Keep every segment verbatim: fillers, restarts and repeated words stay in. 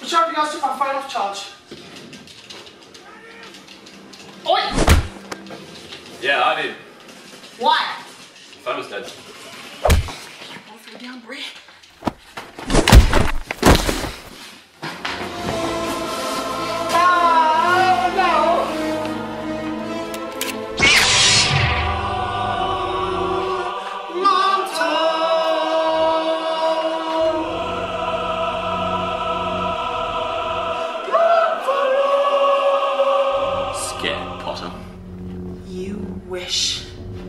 I'm sure you guys took my phone off charge. Oi! Yeah, I did. Why? Phone was dead. I'll throw down, Brie. Scared, Potter. You wish.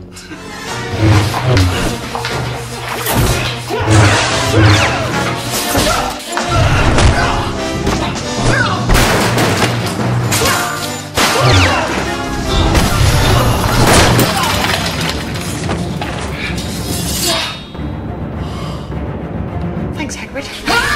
Thanks, Hagrid.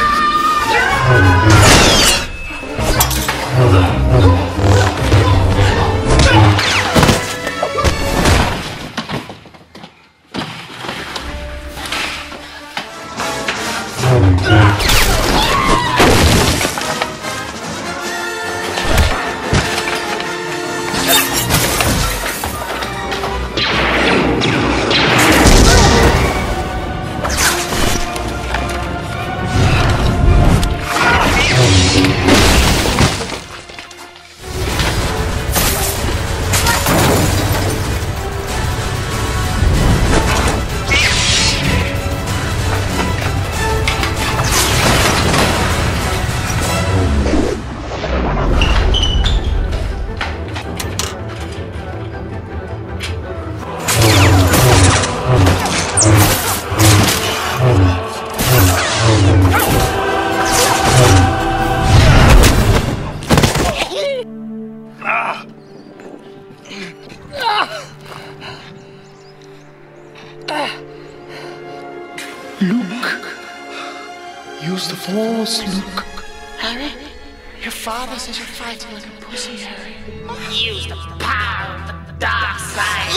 Luke, use the Force, Luke. Harry, your father says you're fighting like a pussy, Harry. Use the power of the dark side.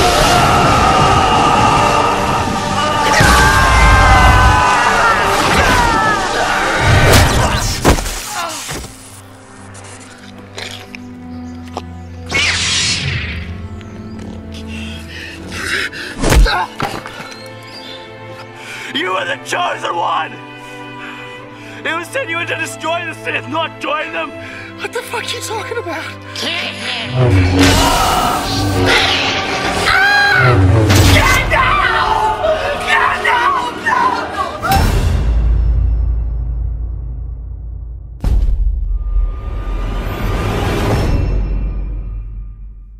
You were the chosen one! It was said you were to destroy the Sith, not join them! What the fuck are you talking about?